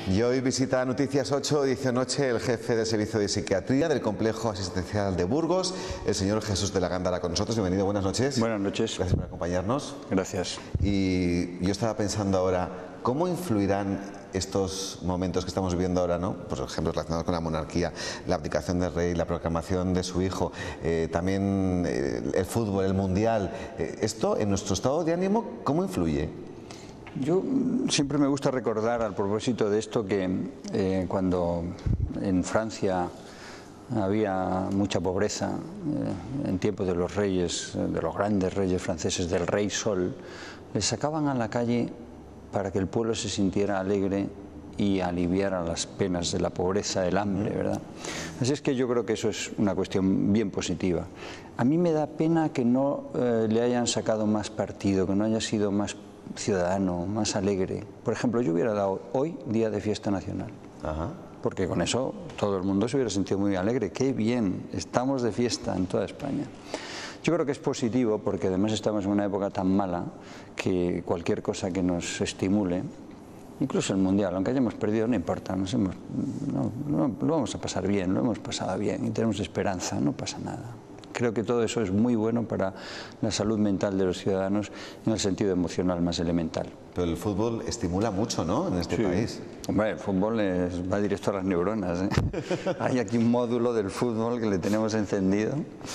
Y hoy visita Noticias 8, edición noche, el jefe de servicio de psiquiatría del complejo asistencial de Burgos, el señor Jesús de la Gándara, con nosotros. Bienvenido, buenas noches. Buenas noches. Gracias por acompañarnos. Gracias. Y yo estaba pensando ahora, ¿cómo influirán estos momentos que estamos viviendo ahora, ¿no? Por ejemplo, relacionados con la monarquía, la abdicación del rey, la proclamación de su hijo, también el fútbol, el mundial? ¿Esto en nuestro estado de ánimo cómo influye? Yo siempre me gusta recordar al propósito de esto que cuando en Francia había mucha pobreza, en tiempos de los reyes, de los grandes reyes franceses, del rey Sol, les sacaban a la calle para que el pueblo se sintiera alegre y aliviara las penas de la pobreza, el hambre, ¿verdad? Así es que yo creo que eso es una cuestión bien positiva. A mí me da pena que no le hayan sacado más partido, que no haya sido más ciudadano, más alegre. Por ejemplo, yo hubiera dado hoy día de fiesta nacional. Ajá. Porque con eso todo el mundo se hubiera sentido muy alegre. ¡Qué bien! Estamos de fiesta en toda España. Yo creo que es positivo porque además estamos en una época tan mala que cualquier cosa que nos estimule, incluso el Mundial, aunque hayamos perdido, no importa, lo vamos a pasar bien, lo hemos pasado bien y tenemos esperanza, no pasa nada. Creo que todo eso es muy bueno para la salud mental de los ciudadanos en el sentido emocional más elemental. Pero el fútbol estimula mucho, ¿no?, en este país. Hombre, el fútbol va directo a las neuronas, ¿eh? Hay aquí un módulo del fútbol que le tenemos encendido.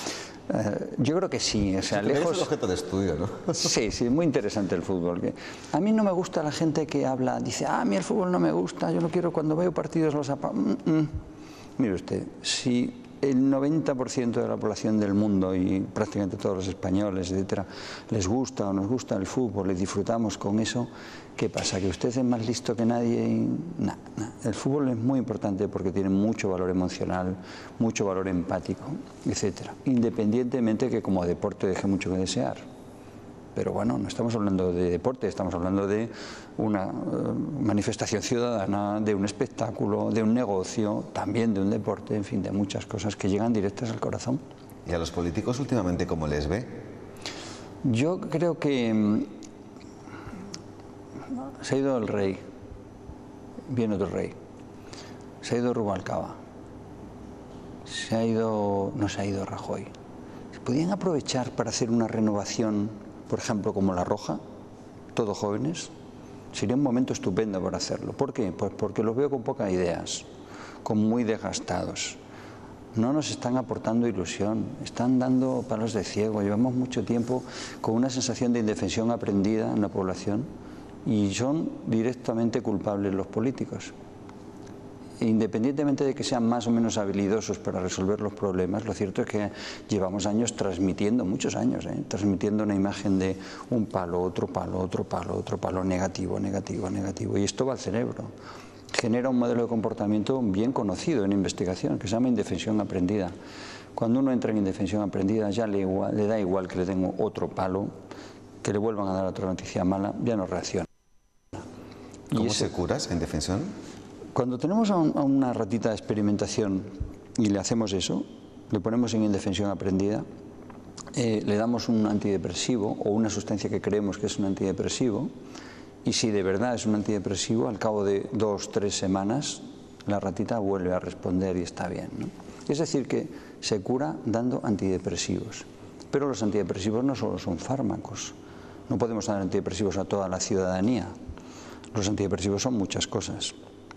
Yo creo que sí, o sea, lejos... Es el objeto de estudio, ¿no? Sí, sí, muy interesante el fútbol. A mí no me gusta la gente que habla, dice, a mí el fútbol no me gusta, yo no quiero, cuando veo partidos los apago. Mire usted, si el 90% de la población del mundo y prácticamente todos los españoles, etcétera, les gusta o nos gusta el fútbol y disfrutamos con eso, ¿qué pasa? ¿Que usted es más listo que nadie? No. El fútbol es muy importante porque tiene mucho valor emocional, mucho valor empático, etcétera. Independientemente que como deporte deje mucho que desear. Pero bueno, no estamos hablando de deporte, estamos hablando de una manifestación ciudadana, de un espectáculo, de un negocio, también de un deporte, en fin, de muchas cosas que llegan directas al corazón. ¿Y a los políticos últimamente cómo les ve? Yo creo que se ha ido el rey, viene otro rey, se ha ido Rubalcaba, no se ha ido Rajoy. ¿Se podían aprovechar para hacer una renovación, por ejemplo, como La Roja, todos jóvenes? Sería un momento estupendo para hacerlo. ¿Por qué? Pues porque los veo con pocas ideas, con muy desgastados. No nos están aportando ilusión, están dando palos de ciego. Llevamos mucho tiempo con una sensación de indefensión aprendida en la población y son directamente culpables los políticos. Independientemente de que sean más o menos habilidosos para resolver los problemas, lo cierto es que llevamos años transmitiendo, muchos años, transmitiendo una imagen de un palo, otro palo, otro palo, otro palo, negativo, negativo, negativo. Y esto va al cerebro. Genera un modelo de comportamiento bien conocido en investigación, que se llama indefensión aprendida. Cuando uno entra en indefensión aprendida ya le da igual que le den otro palo, que le vuelvan a dar otra noticia mala, ya no reacciona. ¿Cómo se cura esa indefensión? Cuando tenemos a una ratita de experimentación y le hacemos eso, le ponemos en indefensión aprendida, le damos un antidepresivo o una sustancia que creemos que es un antidepresivo, y si de verdad es un antidepresivo, al cabo de 2 o 3 semanas, la ratita vuelve a responder y está bien, ¿no? Es decir, que se cura dando antidepresivos. Pero los antidepresivos no solo son fármacos. No podemos dar antidepresivos a toda la ciudadanía. Los antidepresivos son muchas cosas.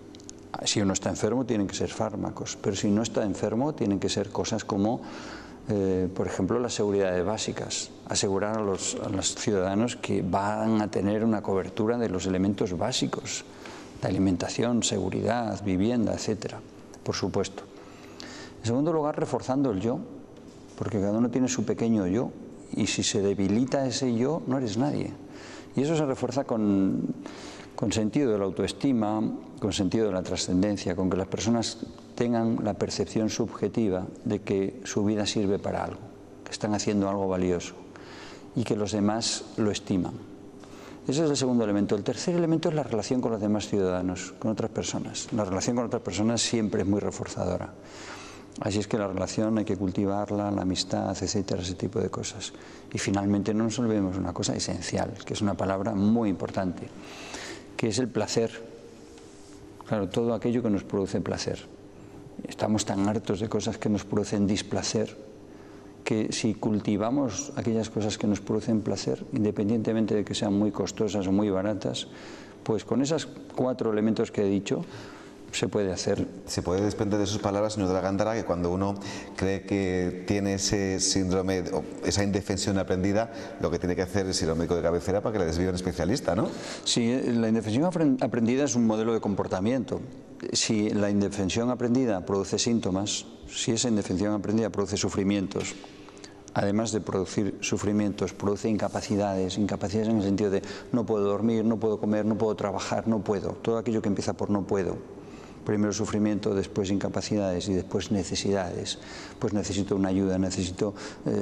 Si uno está enfermo tienen que ser fármacos, pero si no está enfermo tienen que ser cosas como, por ejemplo, las seguridades básicas. Asegurar a los ciudadanos que van a tener una cobertura de los elementos básicos, de alimentación, seguridad, vivienda, etcétera, por supuesto. En segundo lugar, reforzando el yo, porque cada uno tiene su pequeño yo, y si se debilita ese yo, no eres nadie. Y eso se refuerza con sentido de la autoestima, con sentido de la trascendencia, con que las personas tengan la percepción subjetiva de que su vida sirve para algo, que están haciendo algo valioso y que los demás lo estiman. Ese es el segundo elemento. El tercer elemento es la relación con los demás ciudadanos, con otras personas. La relación con otras personas siempre es muy reforzadora. Así es que la relación hay que cultivarla, la amistad, etcétera, ese tipo de cosas. Y finalmente no nos olvidemos una cosa esencial, que es una palabra muy importante, que es el placer. Claro, todo aquello que nos produce placer. Estamos tan hartos de cosas que nos producen displacer, que si cultivamos aquellas cosas que nos producen placer, independientemente de que sean muy costosas o muy baratas, pues con esos 4 elementos que he dicho, se puede hacer. Se puede desprender de sus palabras, señor de la Gándara, que cuando uno cree que tiene ese síndrome, o esa indefensión aprendida, lo que tiene que hacer es ir al médico de cabecera para que le desvíe a un especialista, ¿no? Sí, la indefensión aprendida es un modelo de comportamiento. Si la indefensión aprendida produce síntomas, si esa indefensión aprendida produce sufrimientos, además de producir sufrimientos, produce incapacidades en el sentido de no puedo dormir, no puedo comer, no puedo trabajar, no puedo. Todo aquello que empieza por no puedo. Primero sufrimiento, después incapacidades y después necesidades. Pues necesito una ayuda, necesito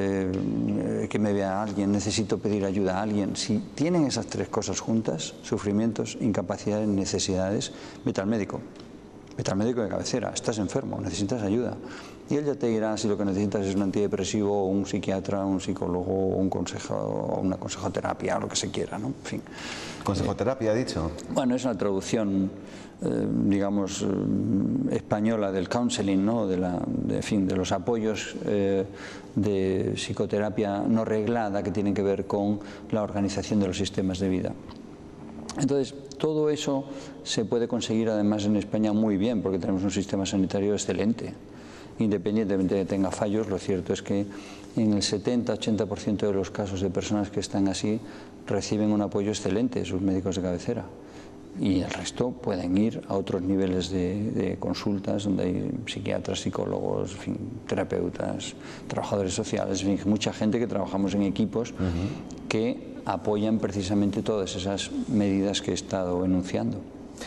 que me vea alguien, necesito pedir ayuda a alguien. Si tienen esas 3 cosas juntas, sufrimientos, incapacidades, necesidades, vete al médico. Vete al médico de cabecera, estás enfermo, necesitas ayuda. Y él ya te dirá si lo que necesitas es un antidepresivo, o un psiquiatra, un psicólogo, o un consejo, o una consejoterapia, o lo que se quiera, ¿no? En fin. ¿Consejoterapia ha dicho? Bueno, es una traducción, digamos, española del counseling, ¿no? de los apoyos de psicoterapia no reglada que tienen que ver con la organización de los sistemas de vida. Entonces, todo eso se puede conseguir además en España muy bien, porque tenemos un sistema sanitario excelente. Independientemente de que tenga fallos, lo cierto es que en el 70-80% de los casos de personas que están así reciben un apoyo excelente de sus médicos de cabecera. Y el resto pueden ir a otros niveles de consultas donde hay psiquiatras, psicólogos, en fin, terapeutas, trabajadores sociales, en fin, mucha gente que trabajamos en equipos que apoyan precisamente todas esas medidas que he estado enunciando.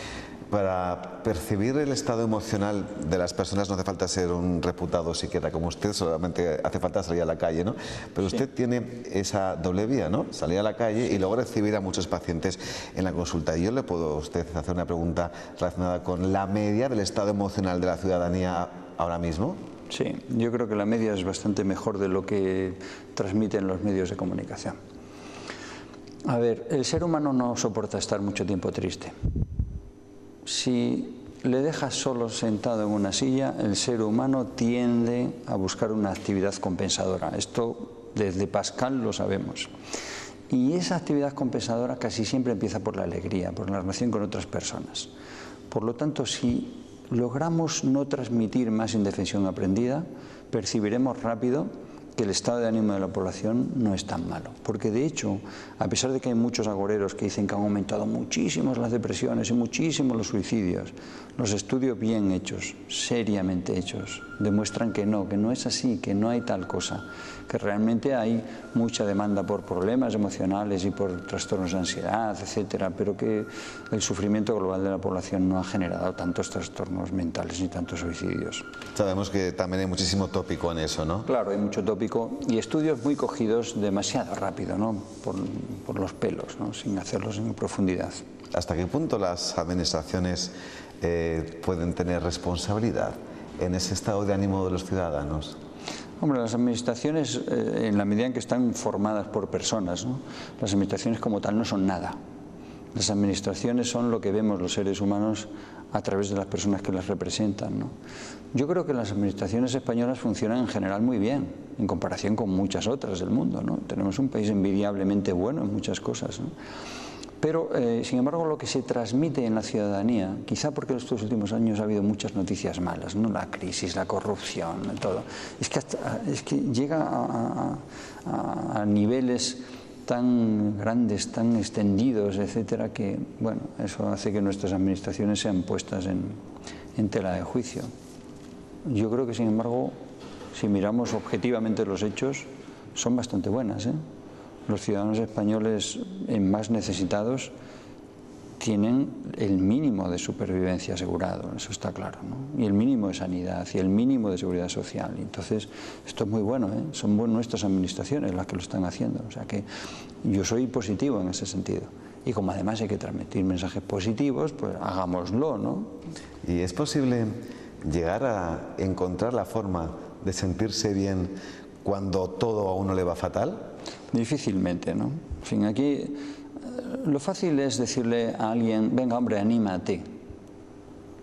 Para percibir el estado emocional de las personas no hace falta ser un reputado psiquiatra como usted, solamente hace falta salir a la calle, ¿no? Pero usted tiene esa doble vía, ¿no? Salir a la calle y luego recibir a muchos pacientes en la consulta. Y yo le puedo a usted hacer una pregunta relacionada con la media del estado emocional de la ciudadanía ahora mismo. Sí, yo creo que la media es bastante mejor de lo que transmiten los medios de comunicación. A ver, el ser humano no soporta estar mucho tiempo triste. Si le dejas solo sentado en una silla, el ser humano tiende a buscar una actividad compensadora. Esto desde Pascal lo sabemos. Y esa actividad compensadora casi siempre empieza por la alegría, por la relación con otras personas. Por lo tanto, si logramos no transmitir más indefensión aprendida, percibiremos rápido que el estado de ánimo de la población no es tan malo. Porque de hecho, a pesar de que hay muchos agoreros que dicen que han aumentado muchísimo las depresiones y muchísimo los suicidios, los estudios bien hechos, seriamente hechos, demuestran que no es así, que no hay tal cosa, que realmente hay mucha demanda por problemas emocionales y por trastornos de ansiedad, etcétera, pero que el sufrimiento global de la población no ha generado tantos trastornos mentales ni tantos suicidios. Sabemos que también hay muchísimo tópico en eso, ¿no? Claro, hay mucho tópico y estudios muy cogidos demasiado rápido, ¿no? por los pelos, ¿no? Sin hacerlos en profundidad. ¿Hasta qué punto las administraciones pueden tener responsabilidad en ese estado de ánimo de los ciudadanos? Hombre, las administraciones, en la medida en que están formadas por personas, ¿no? Las administraciones como tal no son nada. Las administraciones son lo que vemos los seres humanos a través de las personas que las representan, ¿no? Yo creo que las administraciones españolas funcionan en general muy bien, en comparación con muchas otras del mundo, ¿no? Tenemos un país envidiablemente bueno en muchas cosas, ¿no? Pero, sin embargo, lo que se transmite en la ciudadanía, quizá porque en estos últimos años ha habido muchas noticias malas, ¿no? La crisis, la corrupción, todo, es que llega a niveles tan grandes, tan extendidos, etcétera, que, bueno, eso hace que nuestras administraciones sean puestas en tela de juicio. Yo creo que, sin embargo, si miramos objetivamente los hechos, son bastante buenas, ¿eh? Los ciudadanos españoles más necesitados tienen el mínimo de supervivencia asegurado, eso está claro, ¿no? Y el mínimo de sanidad y el mínimo de seguridad social. Entonces, esto es muy bueno, ¿eh? Son nuestras administraciones las que lo están haciendo. O sea que yo soy positivo en ese sentido. Y como además hay que transmitir mensajes positivos, pues hagámoslo, ¿no? ¿Y es posible llegar a encontrar la forma de sentirse bien cuando todo a uno le va fatal? Difícilmente, ¿no? En fin, aquí lo fácil es decirle a alguien, venga hombre, anímate.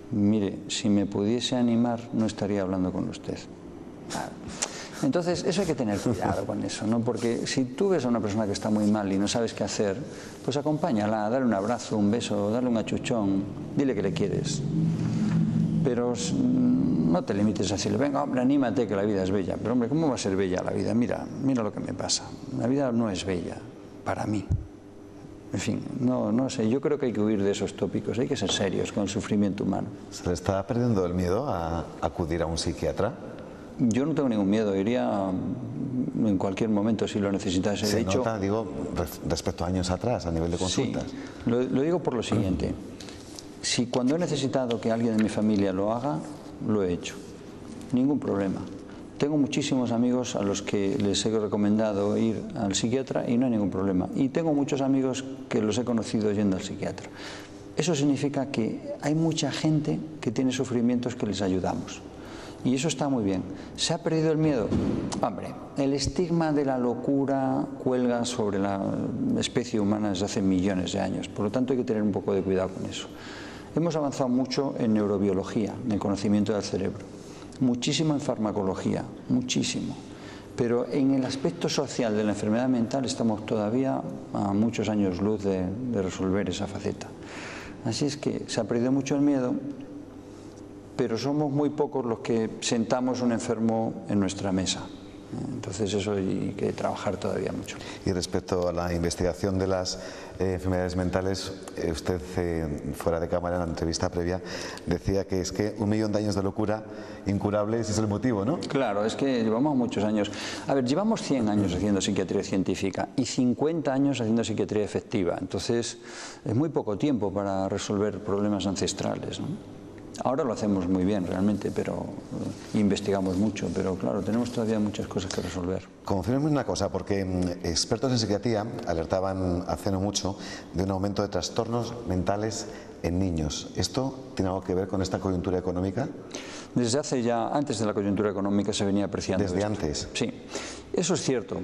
mire, si me pudiese animar no estaría hablando con usted. Entonces, eso hay que tener cuidado con eso, ¿no? Porque si tú ves a una persona que está muy mal y no sabes qué hacer, pues acompáñala, dale un abrazo, un beso, dale un achuchón, dile que le quieres. Pero no te limites a decirle, venga, hombre, anímate, que la vida es bella. Pero, hombre, ¿cómo va a ser bella la vida? Mira lo que me pasa. La vida no es bella, para mí. En fin, no sé, yo creo que hay que huir de esos tópicos, hay que ser serios con el sufrimiento humano. ¿Se le está perdiendo el miedo a acudir a un psiquiatra? Yo no tengo ningún miedo, iría en cualquier momento si lo necesitase. Se de hecho, nota, digo, respecto a años atrás, a nivel de consultas. Sí, lo digo por lo siguiente. Si cuando he necesitado que alguien de mi familia lo haga, lo he hecho. Ningún problema. Tengo muchísimos amigos a los que les he recomendado ir al psiquiatra y no hay ningún problema. Y tengo muchos amigos que los he conocido yendo al psiquiatra. Eso significa que hay mucha gente que tiene sufrimientos que les ayudamos. Y eso está muy bien. ¿Se ha perdido el miedo? Hombre, el estigma de la locura cuelga sobre la especie humana desde hace millones de años. Por lo tanto, hay que tener un poco de cuidado con eso. Hemos avanzado mucho en neurobiología, en el conocimiento del cerebro. Muchísimo en farmacología, muchísimo. Pero en el aspecto social de la enfermedad mental estamos todavía a muchos años luz de resolver esa faceta. Así es que se ha perdido mucho el miedo, pero somos muy pocos los que sentamos un enfermo en nuestra mesa. Entonces eso hay que trabajar todavía mucho. Y respecto a la investigación de las enfermedades mentales, usted fuera de cámara en la entrevista previa decía que es que 1 millón de años de locura incurable, ese es el motivo, ¿no? Claro, es que llevamos muchos años. A ver, llevamos 100 años haciendo psiquiatría científica y 50 años haciendo psiquiatría efectiva. Entonces es muy poco tiempo para resolver problemas ancestrales, ¿no? Ahora lo hacemos muy bien realmente, pero investigamos mucho, pero claro, tenemos todavía muchas cosas que resolver. Confírmeme una cosa, porque expertos en psiquiatría alertaban hace no mucho de un aumento de trastornos mentales en niños. ¿Esto tiene algo que ver con esta coyuntura económica? Desde hace ya, antes de la coyuntura económica se venía apreciando. ¿Desde esto. antes? Sí, eso es cierto.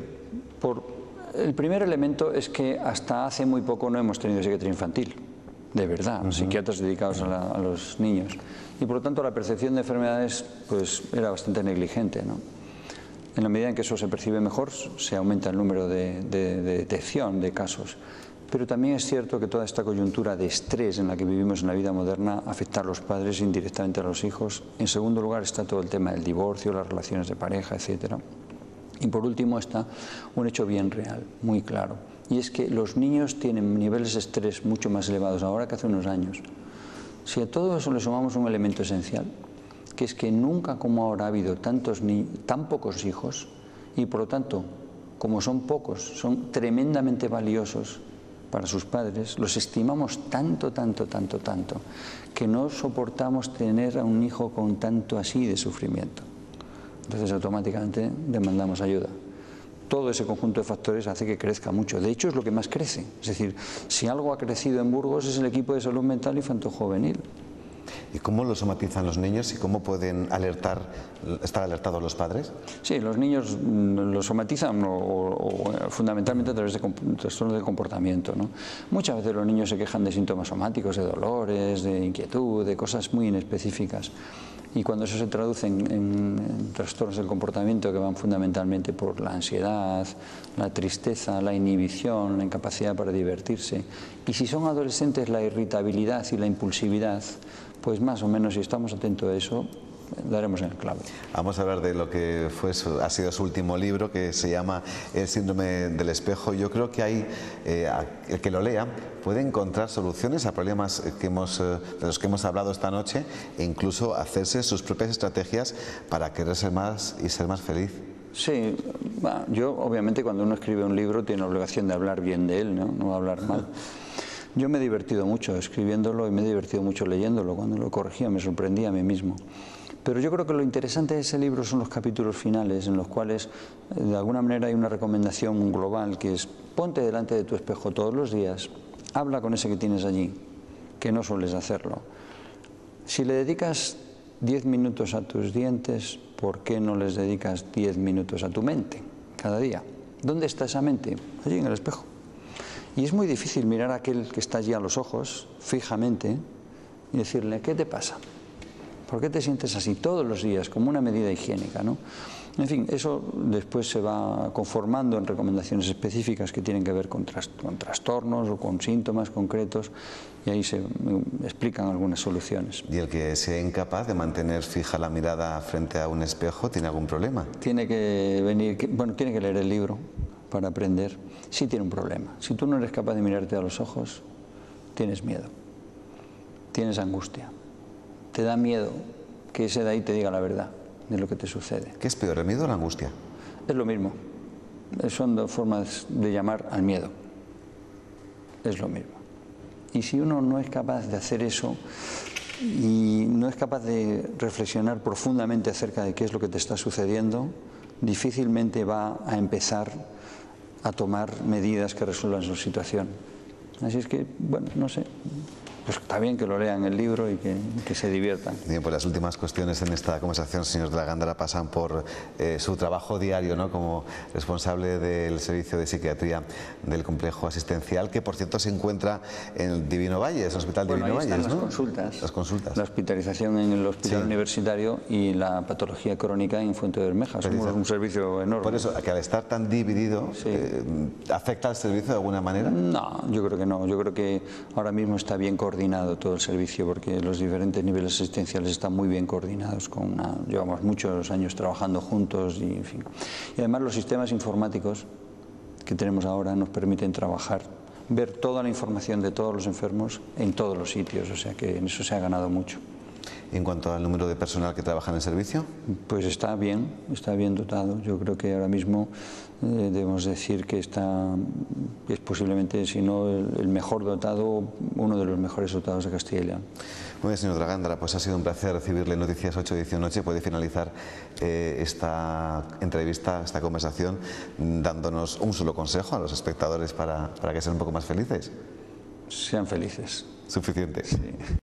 El primer elemento es que hasta hace muy poco no hemos tenido psiquiatría infantil. De verdad, psiquiatras dedicados a los niños. Y por lo tanto la percepción de enfermedades pues era bastante negligente, ¿no? En la medida en que eso se percibe mejor, se aumenta el número de detección de casos. Pero también es cierto que toda esta coyuntura de estrés en la que vivimos en la vida moderna afecta a los padres indirectamente a los hijos. En segundo lugar está todo el tema del divorcio, las relaciones de pareja, etcétera. Y por último está un hecho bien real, muy claro. Y es que los niños tienen niveles de estrés mucho más elevados ahora que hace unos años. Si a todo eso le sumamos un elemento esencial, que es que nunca como ahora ha habido tan pocos hijos, y por lo tanto, como son pocos, son tremendamente valiosos para sus padres, los estimamos tanto, que no soportamos tener a un hijo con tanto así de sufrimiento. Entonces automáticamente demandamos ayuda. Todo ese conjunto de factores hace que crezca mucho. De hecho, es lo que más crece. Es decir, si algo ha crecido en Burgos es el equipo de salud mental infanto-juvenil. ¿Y cómo lo somatizan los niños y cómo pueden estar alertados los padres? Sí, los niños lo somatizan fundamentalmente a través de trastornos de comportamiento, ¿no? Muchas veces los niños se quejan de síntomas somáticos, de dolores, de inquietud, de cosas muy inespecíficas. Y cuando eso se traduce en trastornos del comportamiento que van fundamentalmente por la ansiedad, la tristeza, la inhibición, la incapacidad para divertirse, y si son adolescentes la irritabilidad y la impulsividad, pues más o menos si estamos atentos a eso, daremos en el clavo. Vamos a hablar de lo que ha sido su último libro, que se llama El síndrome del espejo. Yo creo que hay, el que lo lea puede encontrar soluciones a problemas de los que hemos hablado esta noche e incluso hacerse sus propias estrategias para querer ser más y ser más feliz. Sí, yo obviamente cuando uno escribe un libro tiene la obligación de hablar bien de él, no hablar mal. Yo me he divertido mucho escribiéndolo y me he divertido mucho leyéndolo. Cuando lo corregía me sorprendía a mí mismo. Pero yo creo que lo interesante de ese libro son los capítulos finales, en los cuales de alguna manera hay una recomendación global, que es: ponte delante de tu espejo todos los días, habla con ese que tienes allí, que no sueles hacerlo. Si le dedicas 10 minutos a tus dientes, ¿por qué no les dedicas 10 minutos a tu mente cada día? ¿Dónde está esa mente? Allí en el espejo. Y es muy difícil mirar a aquel que está allí a los ojos, fijamente, y decirle, ¿qué te pasa? ¿Por qué te sientes así todos los días, como una medida higiénica, ¿no? En fin, eso después se va conformando en recomendaciones específicas que tienen que ver con trastornos o con síntomas concretos, y ahí se explican algunas soluciones. ¿Y el que sea incapaz de mantener fija la mirada frente a un espejo tiene algún problema? Tiene que venir, tiene que leer el libro para aprender. Sí tiene un problema. Si tú no eres capaz de mirarte a los ojos, tienes miedo, tienes angustia, te da miedo que ese de ahí te diga la verdad de lo que te sucede. ¿Qué es peor, el miedo o la angustia? Es lo mismo. Son dos formas de llamar al miedo. Es lo mismo. Y si uno no es capaz de hacer eso y no es capaz de reflexionar profundamente acerca de qué es lo que te está sucediendo, difícilmente va a empezar a tomar medidas que resuelvan su situación. Así es que, bueno, no sé. Pues está bien que lo lean el libro y que se diviertan. Bien, pues las últimas cuestiones en esta conversación, señor de la Gándara, pasan por su trabajo diario, ¿no?, como responsable del servicio de psiquiatría del complejo asistencial, que por cierto se encuentra en el Divino Valle, es el Hospital Divino Valle, ¿no? Las consultas. Las consultas. La hospitalización en el hospital universitario y la patología crónica en Fuente de Bermeja. Somos un servicio enorme. Por eso, que al estar tan dividido, ¿afecta al servicio de alguna manera? No, yo creo que no. Yo creo que ahora mismo está bien coordinado todo el servicio, porque los diferentes niveles asistenciales están muy bien coordinados. Llevamos muchos años trabajando juntos y, en fin. Y además los sistemas informáticos que tenemos ahora nos permiten trabajar, ver toda la información de todos los enfermos en todos los sitios, o sea que en eso se ha ganado mucho. ¿Y en cuanto al número de personal que trabaja en el servicio? Pues está bien dotado. Yo creo que ahora mismo debemos decir que es posiblemente, si no el mejor dotado, uno de los mejores dotados de Castilla y León. Muy bien, señor de la Gándara, pues ha sido un placer recibirle en Noticias 8 edición noche. Puede finalizar esta entrevista, esta conversación, dándonos un solo consejo a los espectadores para que sean un poco más felices. Sean felices. Suficiente. Sí.